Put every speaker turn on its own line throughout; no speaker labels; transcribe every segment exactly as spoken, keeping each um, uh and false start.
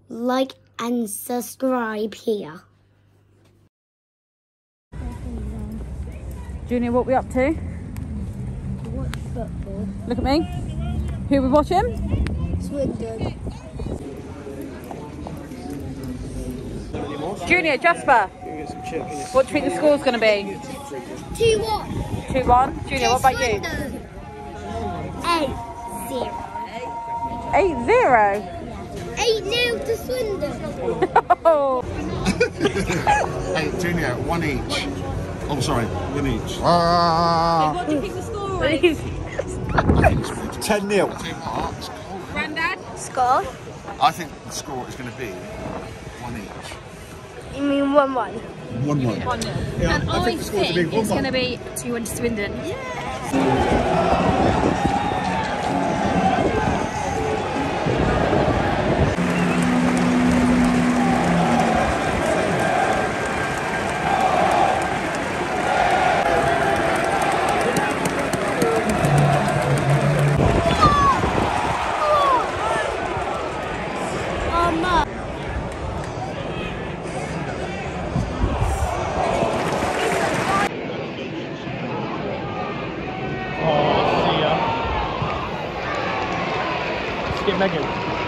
like and subscribe here.
Junior, what are we up to?
Watch football.
Look at me. Who are we watching?
Swindon.
Junior, Jasper. What do you think the score's going to be?
two one.
two one. Junior, what about you?
eight zero.
eight zero?
eight nil to Swindon.
Oh.
Hey, Junior, one each. Oh, sorry, one each. Ah.
What do you think the score is?
ten nil.
Grandad?
Score?
I think the score is going to be one each.
You mean one one?
one one.
one nil.
Yeah,
And I, I think, think it's going to be two one to Swindon. Yeah.
Megan.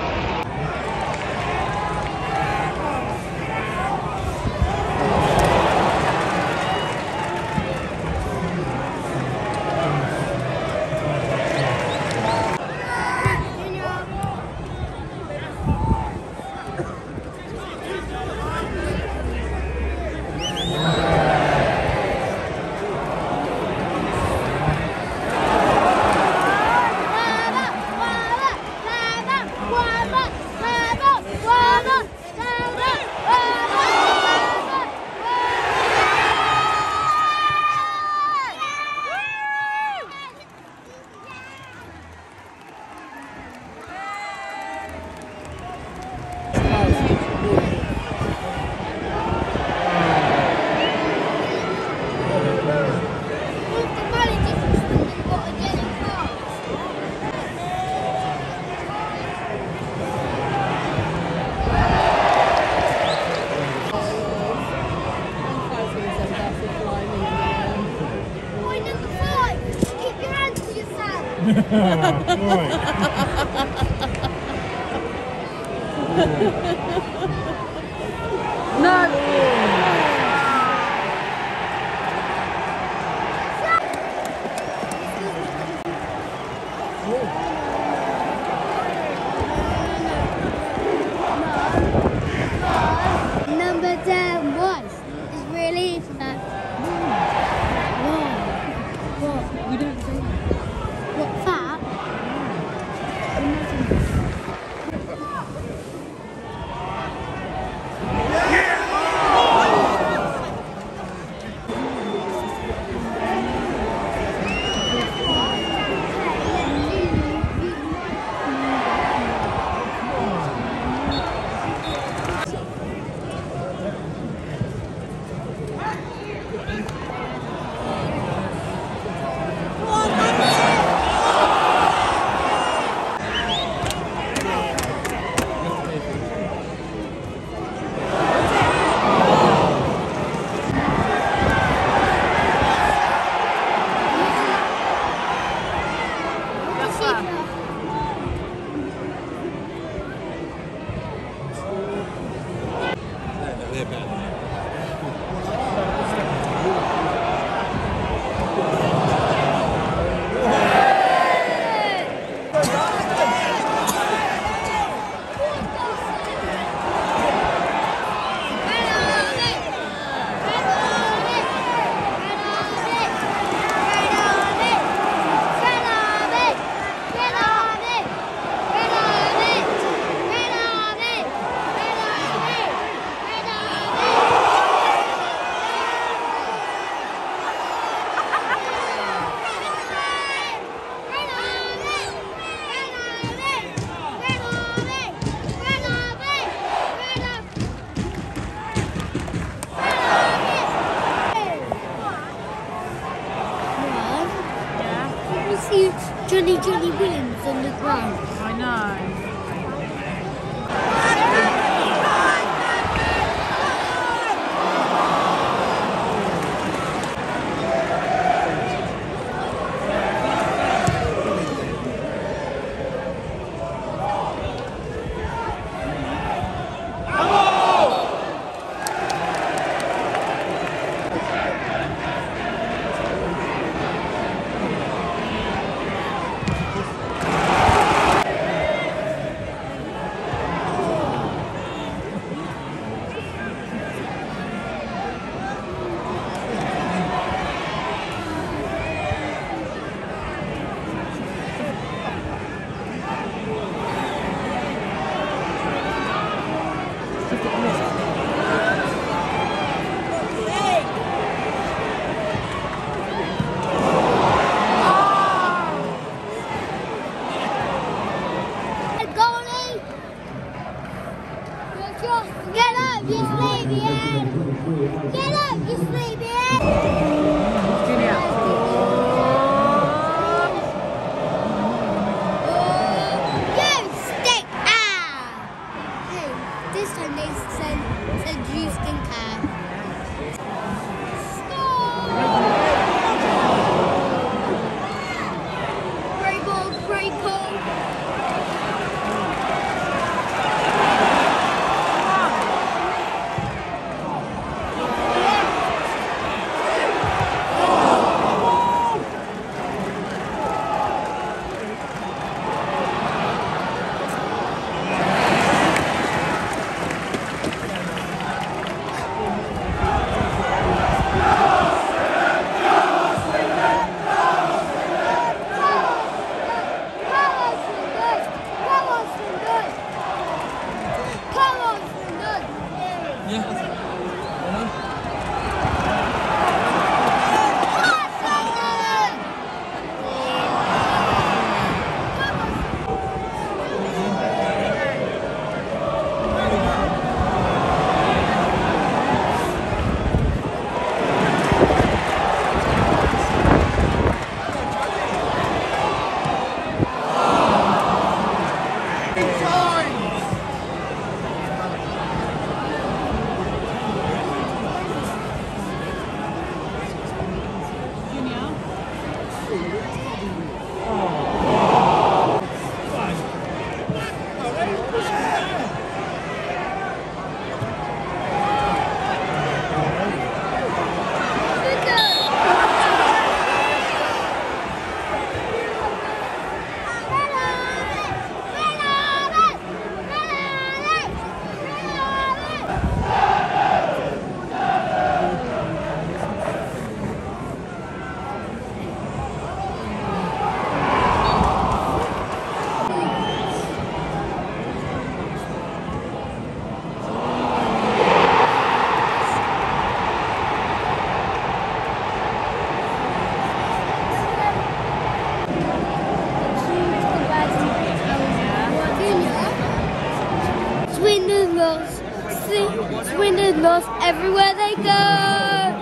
Number ten was. It's really that. What? What?
We don't say that.
What, fat? see Johnny Johnny Williams on the ground.
I know.
sleepyhead! Get up, you sleepyhead!
Junior.
You stink! Ah! Hey, this time they said, said you stink. Ah. Great ball, great ball. Swindon lost. Swindon lost everywhere they go.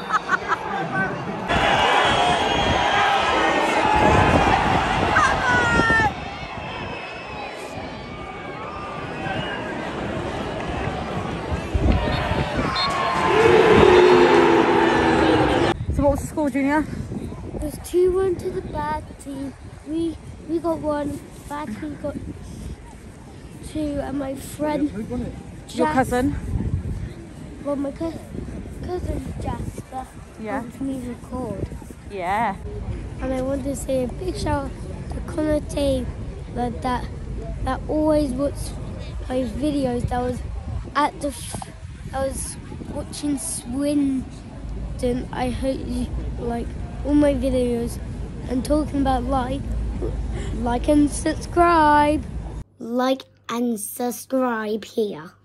So what was the score, Junior?
It was two one to the bad team. We we got one. Bad team got two, and my friend.
Your cousin?
Well, my co cousin Jasper
Yeah.
helped me record.
Yeah.
And I want to say a big shout out to Connor Taylor that that always watched my videos. That was at the f I was watching Swindon. I hope you like all my videos and talking about like, like and subscribe, like and subscribe here.